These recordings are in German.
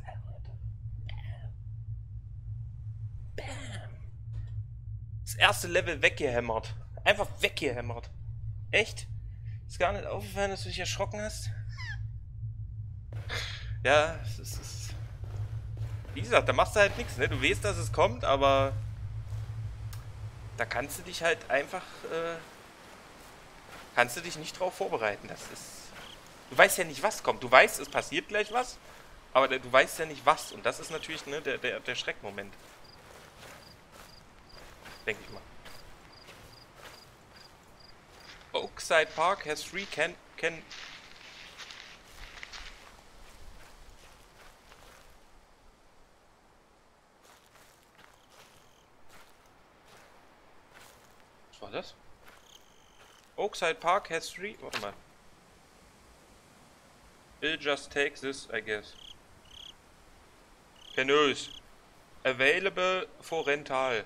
Bam. Das erste Level weggehämmert. Einfach weggehämmert. Echt? Ist gar nicht aufgefallen, dass du dich erschrocken hast? Ja, es ist. Wie gesagt, da machst du halt nichts, ne? Du weißt, dass es kommt, aber da kannst du dich halt einfach. Kannst du dich nicht drauf vorbereiten. Das ist. Du weißt ja nicht, was kommt. Du weißt, es passiert gleich was, aber du weißt ja nicht was. Und das ist natürlich ne, der Schreckmoment. Denke ich mal. Oakside Park has three can. Was war das? Oakside Park has three. Warte mal. We'll just take this, I guess. Canoes. Available for rental.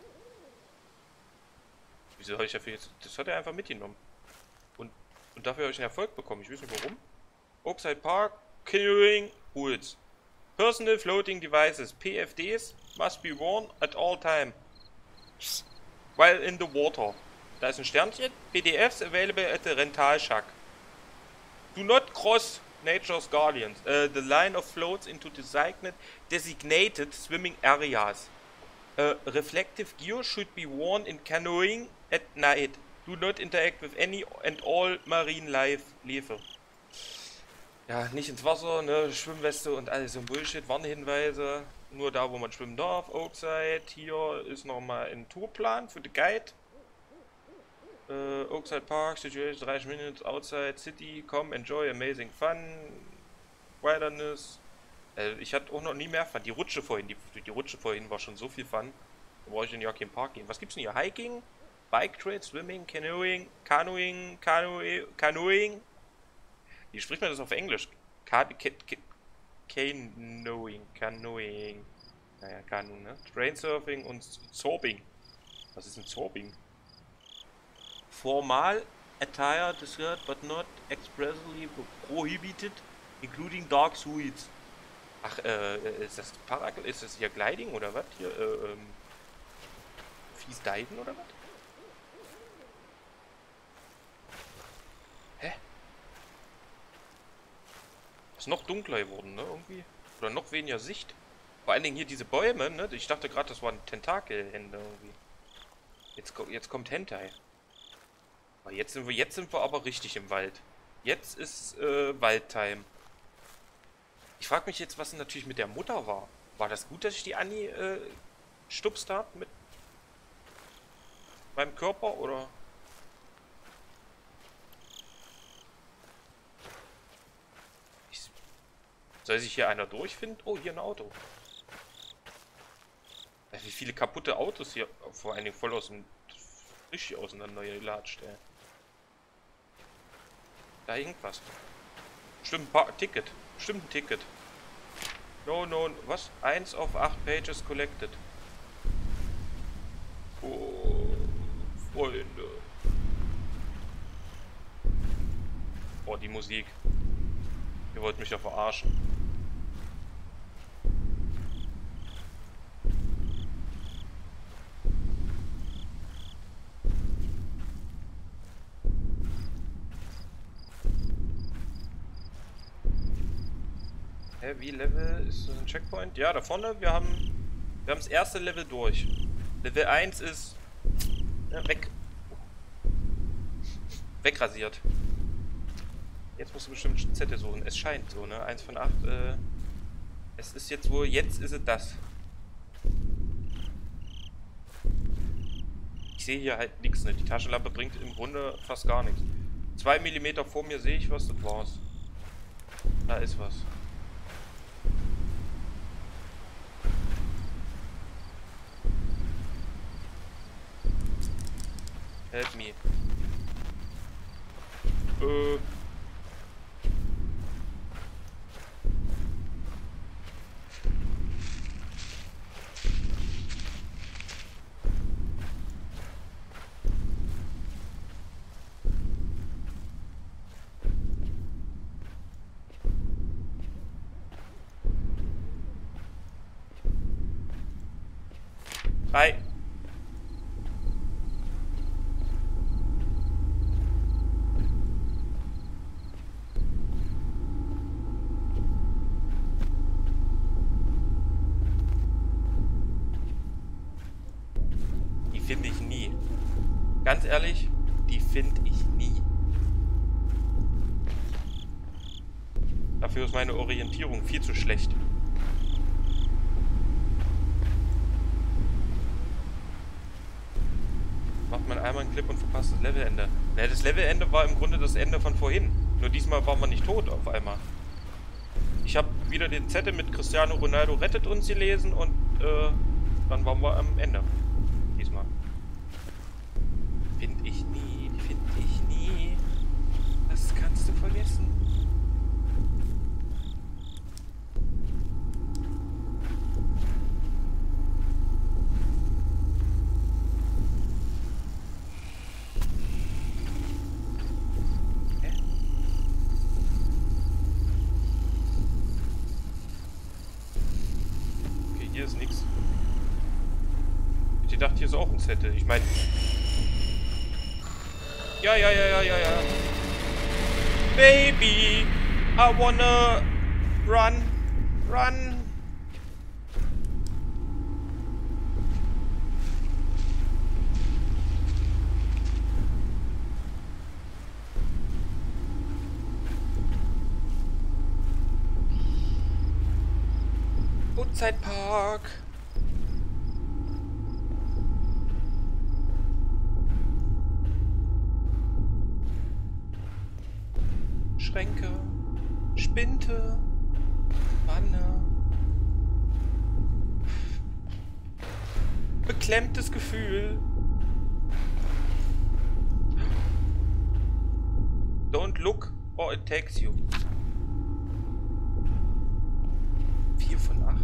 Wieso habe ich dafür jetzt. Das hat er einfach mitgenommen. Und, und dafür habe ich einen Erfolg bekommen. Ich weiß nicht warum. Oakside Park, Canoeing Rules. Personal Floating Devices, PFDs, must be worn at all time. While in the water. Da ist ein Sternchen. PDFs available at the rental shack. Do not cross nature's guardians. The line of floats into designated swimming areas. Reflective gear should be worn in canoeing at night. Do not interact with any and all marine life. Ja, nicht ins Wasser, ne, Schwimmweste und alles so ein Bullshit, Warnhinweise. Nur da, wo man schwimmen darf. Oakside, hier ist nochmal ein Tourplan für den Guide. Oakside Park, situation 30 minutes outside city, come enjoy amazing fun, wilderness. Ich hatte auch noch nie mehr Fun. Die Rutsche vorhin, die Rutsche vorhin war schon so viel Fun. Da brauche ich in ja keinen Park gehen. Was gibt's denn hier? Hiking, Bike Trail, Swimming, Canoeing. Wie spricht man das auf Englisch? Canoeing. Naja, Kanu, ne? Trainsurfing und Zorbing. Was ist ein Zorbing? Formal attire desired but not expressly prohibited, including dark suits. Ach, ist das ist das hier Gliding oder was? Hier, fies Diven oder was? Hä? Ist noch dunkler geworden, ne? Irgendwie. Oder noch weniger Sicht. Vor allen Dingen hier diese Bäume, ne? Ich dachte gerade, das waren Tentakelhände irgendwie. Jetzt kommt Hentai. Aber jetzt sind wir aber richtig im Wald. Jetzt ist Waldtime. Ich frage mich jetzt, was natürlich mit der Mutter war. War das gut, dass ich die Annie stupst habe mit meinem Körper oder? Soll sich hier einer durchfinden? Oh, hier ein Auto. Wie viele kaputte Autos hier vor allen Dingen voll aus dem richtig auseinander gelatscht, ey. Da irgendwas. Stimmt, Ticket. Stimmt, ein Ticket. No, was? 1 of 8 Pages collected. Oh, Freunde. Oh, die Musik. Ihr wollt mich ja verarschen. Hä, wie Level? Ist das ein Checkpoint? Ja, da vorne, wir haben das erste Level durch. Level 1 ist ja, wegrasiert. Jetzt musst du bestimmt Zettel suchen. Es scheint so, ne? 1 von 8. Es ist jetzt wohl, jetzt ist es das. Ich sehe hier halt nichts, ne? Die Taschenlampe bringt im Grunde fast gar nichts. 2 mm vor mir sehe ich was, das war's. Da ist was. Help me. Hi. Die finde ich nie. Ganz ehrlich, die finde ich nie. Dafür ist meine Orientierung viel zu schlecht. Macht man einmal einen Clip und verpasst das Levelende. Naja, das Levelende war im Grunde das Ende von vorhin. Nur diesmal war man nicht tot auf einmal. Ich habe wieder den Zettel mit Cristiano Ronaldo rettet uns gelesen und dann waren wir am Ende. Diesmal. Finde ich nie, finde ich nie. Das kannst du vergessen. Hier ist nichts. Ich dachte, hier ist auch ein Zettel. Ich meine... Ja. Baby, I wanna run. Uhrzeitpark. Schränke, Spinte, Wanne. Beklemmtes Gefühl. Don't look or it takes you. 4 von 8.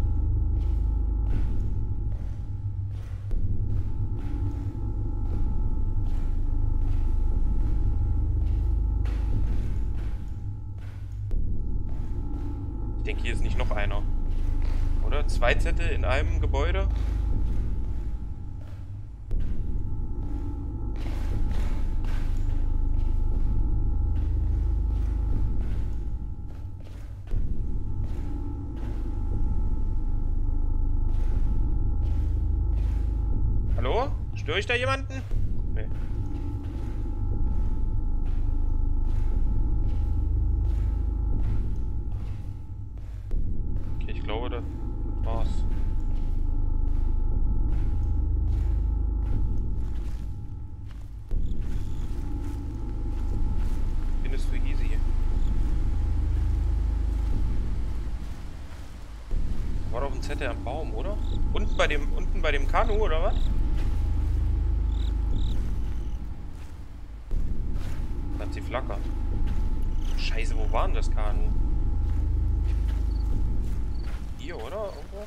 Ich denke, hier ist nicht noch einer. Oder? 2 Zettel in einem Gebäude? Hallo? Störe ich da jemanden? Nee. Okay, ich glaube, das war's. Findest du easy. War doch ein Zettel am Baum, oder? Unten bei dem Kanu, oder was? Hat sie flackert. Scheiße, wo war denn das Kanu? Hier, oder? Irgendwo?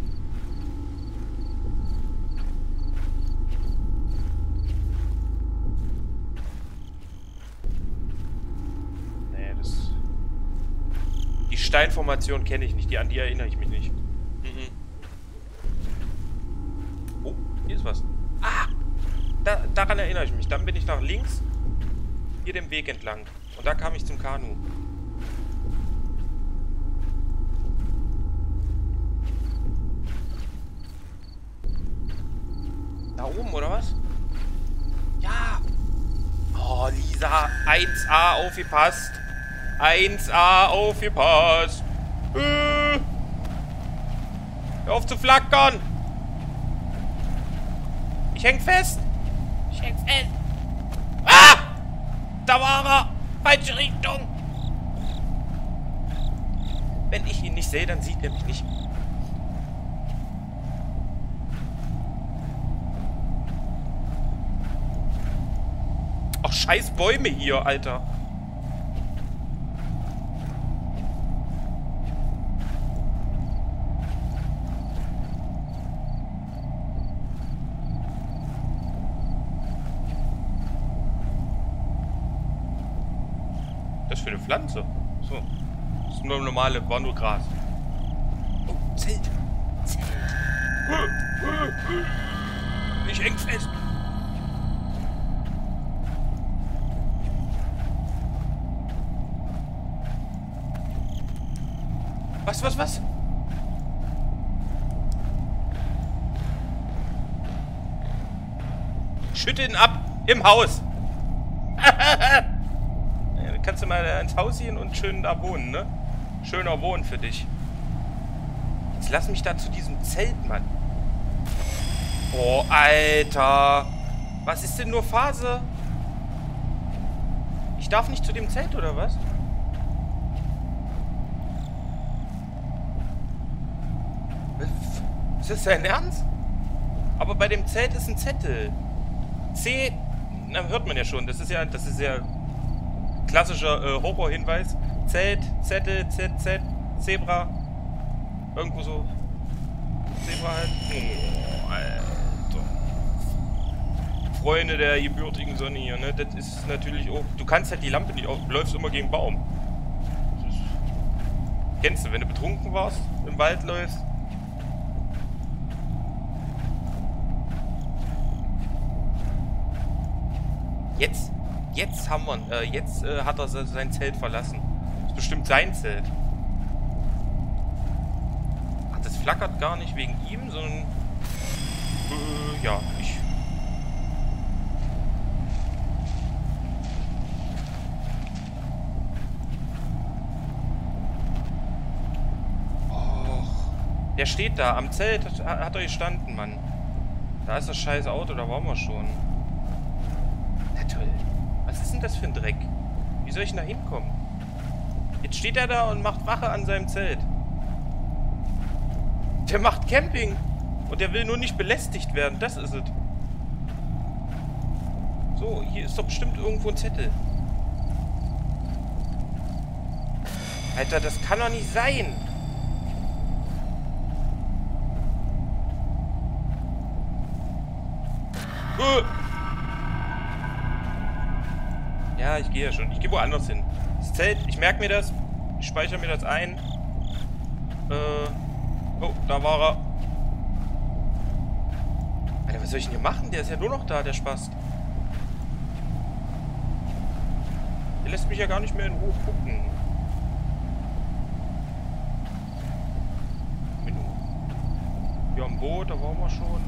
Nee, das... Die Steinformation kenne ich nicht. An die erinnere ich mich nicht. Oh, hier ist was. Ah! Daran erinnere ich mich. Dann bin ich nach links hier den Weg entlang. Und da kam ich zum Kanu. Da oben, oder was? Ja! Oh, Lisa, 1A aufgepasst. 1A aufgepasst. Hör auf zu flackern! Ich häng fest! Ich häng fest! Ah! Da war er! Falsche Richtung! Wenn ich ihn nicht sehe, dann sieht er mich nicht. Ach, scheiß Bäume hier, Alter. Das ist für eine Pflanze. So. Das ist nur normale, war nur Gras. Oh, Zelt. Zelt. Ich häng fest. Was? Schütte ihn ab im Haus. Ja, dann kannst du mal ins Haus gehen und schön da wohnen, ne? Schöner Wohnen für dich. Jetzt lass mich da zu diesem Zelt, Mann. Oh, Alter. Was ist denn nur Phase? Ich darf nicht zu dem Zelt, oder was? Ist das dein Ernst? Aber bei dem Zelt ist ein Zettel. C... Na, hört man ja schon. Das ist ja klassischer Horror-Hinweis. Zelt, Zettel, ZZ, Zebra. Irgendwo so. Zebra halt. Oh, Alter. Freunde der gebürtigen Sonne hier, ne? Das ist natürlich auch... Du kannst halt die Lampe nicht auf... Du läufst immer gegen Baum. Kennst du, wenn du betrunken warst, im Wald läufst? Jetzt haben wir jetzt hat er sein Zelt verlassen. Das ist bestimmt sein Zelt. Ach, das flackert gar nicht wegen ihm, sondern... ja, ich... Och, der steht da, am Zelt hat er gestanden, Mann. Da ist das scheiß Auto, da waren wir schon. Na toll. Was ist denn das für ein Dreck? Wie soll ich denn da hinkommen? Jetzt steht er da und macht Wache an seinem Zelt. Der macht Camping. Und der will nur nicht belästigt werden. Das ist es. So, hier ist doch bestimmt irgendwo ein Zettel. Alter, das kann doch nicht sein. Ja, ich gehe ja schon. Ich gehe woanders hin. Das Zelt, ich merke mir das. Ich speichere mir das ein. Oh, da war er. Alter, was soll ich denn hier machen? Der ist ja nur noch da, der Spast. Der lässt mich ja gar nicht mehr in Ruhe gucken. Hier am Boot, da waren wir schon.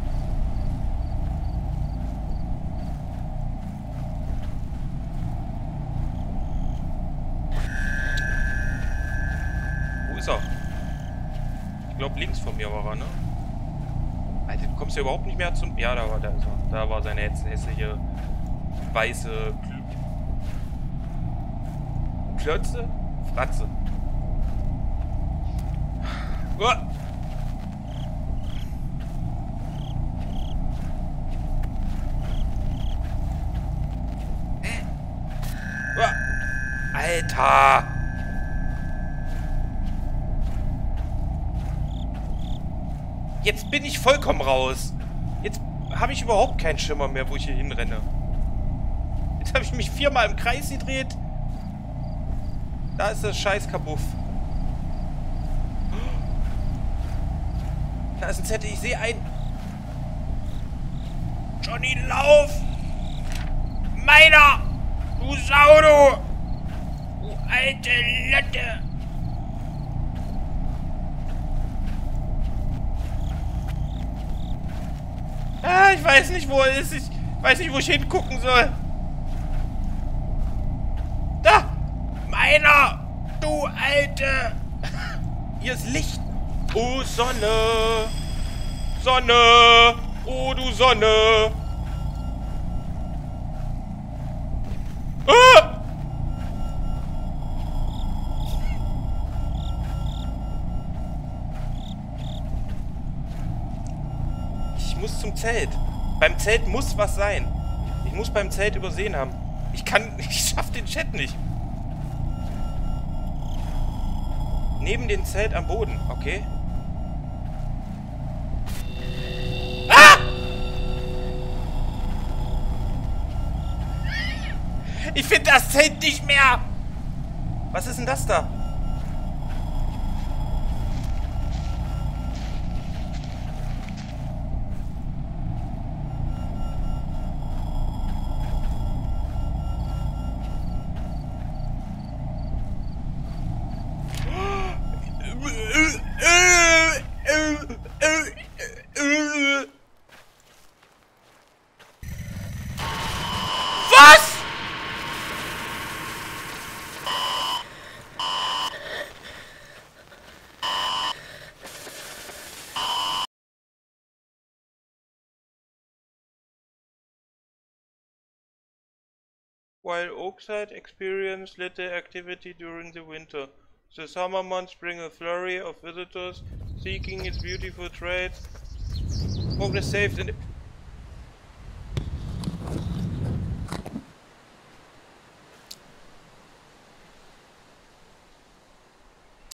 Ich glaube, links von mir war er, ne? Alter, du kommst ja überhaupt nicht mehr zum... Ja, da war der. Da war seine hässliche weiße Klötze. Fratze. Uah. Uah. Alter! Jetzt bin ich vollkommen raus. Jetzt habe ich überhaupt keinen Schimmer mehr, wo ich hier hinrenne. Jetzt habe ich mich 4-mal im Kreis gedreht. Da ist das scheiß Kabuff. Da ist ein Zettel, ich sehe einen. Johnny, lauf! Meiner! Du Sau, du! Du alte Latte! Ah, ich weiß nicht, wo er ist. Ich weiß nicht, wo ich hingucken soll. Da! Meiner! Du Alte! Hier ist Licht. Oh, Sonne! Sonne! Oh, du Sonne! Ah! Ich muss zum Zelt. Beim Zelt muss was sein. Ich muss beim Zelt übersehen haben. Ich schaff den Chat nicht. Neben dem Zelt am Boden, okay. Ah! Ich finde das Zelt nicht mehr. Was ist denn das da? while Oakside experienced little activity during the winter. The summer months bring a flurry of visitors seeking its beautiful trails. Progress saved in